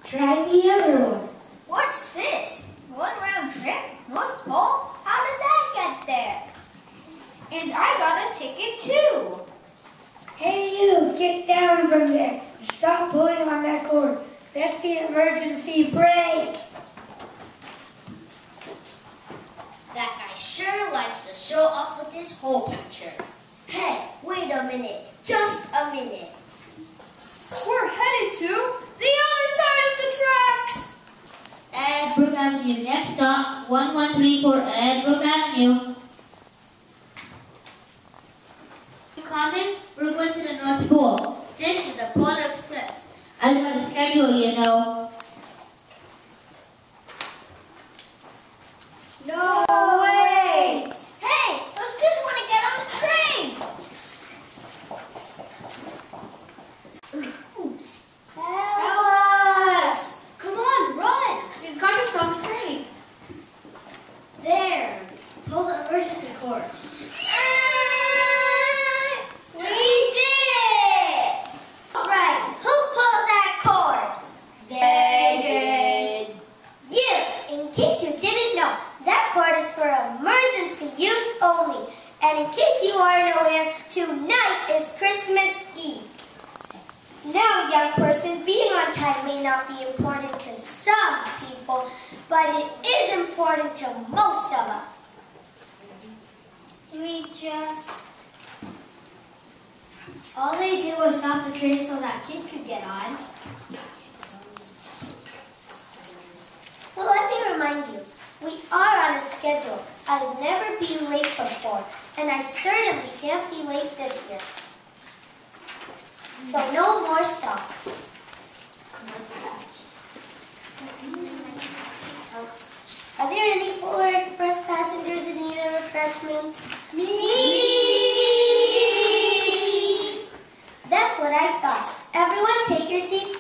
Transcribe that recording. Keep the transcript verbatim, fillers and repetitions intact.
Try the other one. What's this? One round trip? North Pole? How did that get there? And I got a ticket too. Hey you, get down from there. Stop pulling on that cord. That's the emergency brake. That guy sure likes to show off with his hole puncher. Hey, wait a minute. Just a minute. We're headed to the other side of the tracks. Edbrook Avenue. Next stop, one one three four Edbrook Avenue. You coming? We're going to the North Pole. This is the Polar Express. I got a schedule, you know. No way! Hey, those kids want to get on the train! Help us! Come on, run! You've got to stop the train. There, pull the emergency cord. We did it! Alright, who pulled that cord? They did. You, in case you didn't know, that cord is for emergency use only. And in case you aren't aware, tonight is Christmas Eve. Now, young person, being on time may not be important to some people, but it is important to most of us. We just... All they did was stop the train so that kid could get on. Well, let me remind you, we are on a schedule. I've never been late before, and I certainly can't be late this year. So no more stops. Are there any Polar Express passengers in need of refreshments? Me! That's what I thought. Everyone take your seats